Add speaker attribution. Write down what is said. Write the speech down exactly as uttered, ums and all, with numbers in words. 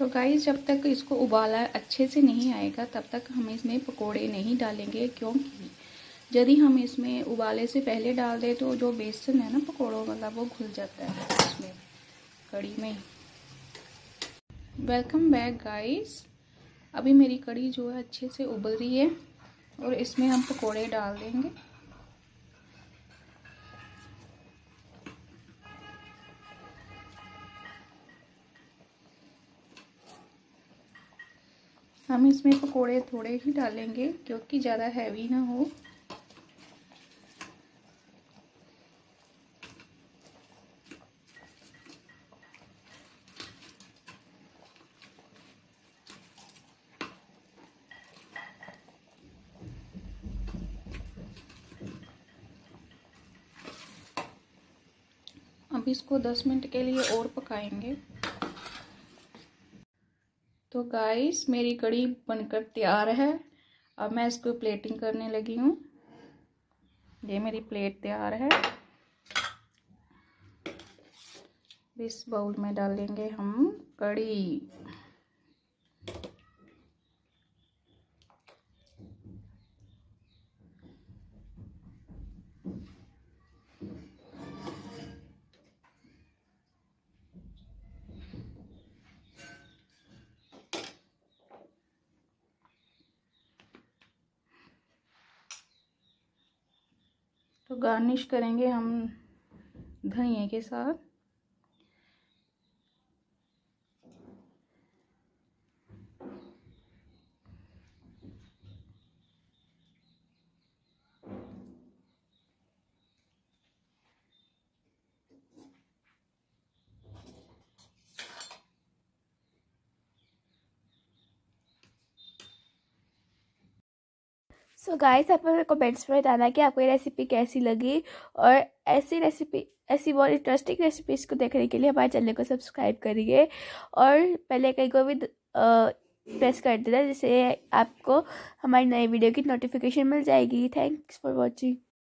Speaker 1: तो गाइस जब तक इसको उबाला अच्छे से नहीं आएगा तब तक हम इसमें पकोड़े नहीं डालेंगे, क्योंकि यदि हम इसमें उबाले से पहले डाल दें तो जो बेसन है ना पकोड़ों वाला वो घुल जाता है इसमें कड़ी में। Welcome back guys. अभी मेरी कड़ी जो है अच्छे से उबल रही है और इसमें हम पकोड़े डाल देंगे। हम इसमें पकोड़े थोड़े ही डालेंगे क्योंकि ज़्यादा हैवी ना हो। अब इसको दस मिनट के लिए और पकाएंगे। तो गाइस मेरी कड़ी बनकर तैयार है। अब मैं इसको प्लेटिंग करने लगी हूँ। ये मेरी प्लेट तैयार है। इस बाउल में डालेंगे हम कड़ी। तो गार्निश करेंगे हम धनिया के साथ।
Speaker 2: सो so गाइस आप मेरे कमेंट्स में बताना कि आपको ये रेसिपी कैसी लगी, और ऐसी रेसिपी ऐसी बहुत इंटरेस्टिंग रेसिपीज़ को देखने के लिए हमारे चैनल को सब्सक्राइब करिए और बेल आइकन को भी प्रेस कर देना, जिससे आपको हमारी नई वीडियो की नोटिफिकेशन मिल जाएगी। Thanks for watching.